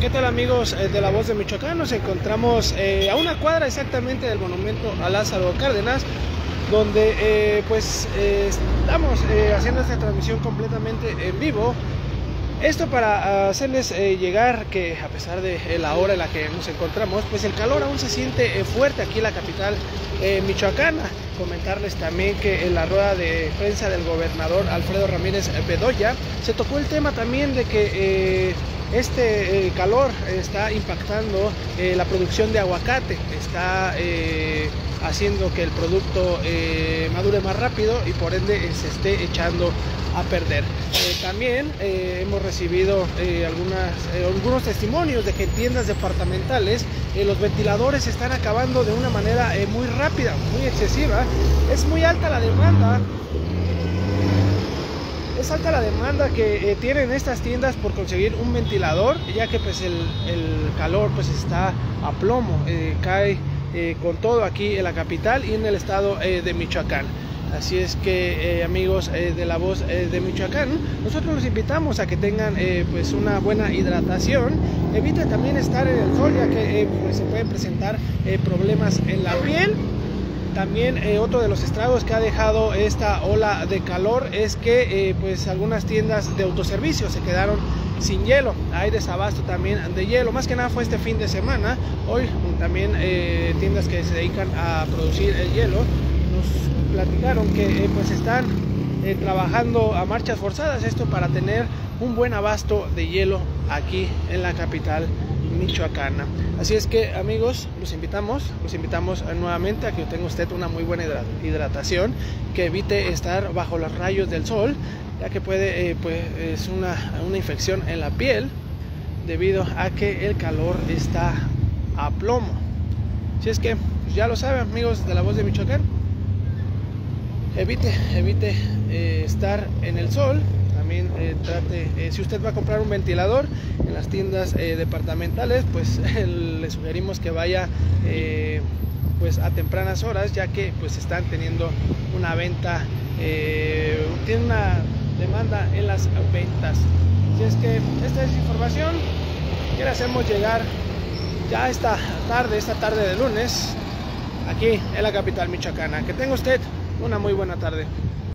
¿Qué tal, amigos de La Voz de Michoacán? Nos encontramos a una cuadra exactamente del monumento a Lázaro Cárdenas, donde estamos haciendo esta transmisión completamente en vivo. Esto para hacerles llegar que, a pesar de la hora en la que nos encontramos, pues el calor aún se siente fuerte aquí en la capital michoacana. Comentarles también que en la rueda de prensa del gobernador Alfredo Ramírez Bedoya se tocó el tema también de que este calor está impactando la producción de aguacate, está haciendo que el alguito madure más rápido y por ende se esté echando a perder. También hemos recibido algunos testimonios de que en tiendas departamentales los ventiladores se están acabando de una manera muy rápida, muy excesiva. Es muy alta la demanda. Es alta la demanda que tienen estas tiendas por conseguir un ventilador, ya que pues el calor pues está a plomo, cae con todo aquí en la capital y en el estado de Michoacán. Así es que amigos de La Voz de Michoacán, nosotros los invitamos a que tengan pues una buena hidratación. Eviten también estar en el sol, ya que pues se pueden presentar problemas en la piel. También otro de los estragos que ha dejado esta ola de calor es que pues algunas tiendas de autoservicio se quedaron sin hielo. Hay desabasto también de hielo, más que nada fue este fin de semana. Hoy también tiendas que se dedican a producir el hielo nos platicaron que pues están trabajando a marchas forzadas, esto para tener un buen abasto de hielo aquí en la capital michoacana. Así es que, amigos, los invitamos nuevamente a que tenga usted una muy buena hidratación, que evite estar bajo los rayos del sol, ya que puede es una infección en la piel debido a que el calor está a plomo. Así es que pues ya lo saben, amigos de La Voz de Michoacán, evite estar en el sol. También trate, si usted va a comprar un ventilador en las tiendas departamentales, pues le sugerimos que vaya pues a tempranas horas, ya que pues están teniendo una venta, tiene una demanda en las ventas. Así es que esta es información que le hacemos llegar ya esta tarde de lunes aquí en la capital michoacana. Que tenga usted una muy buena tarde.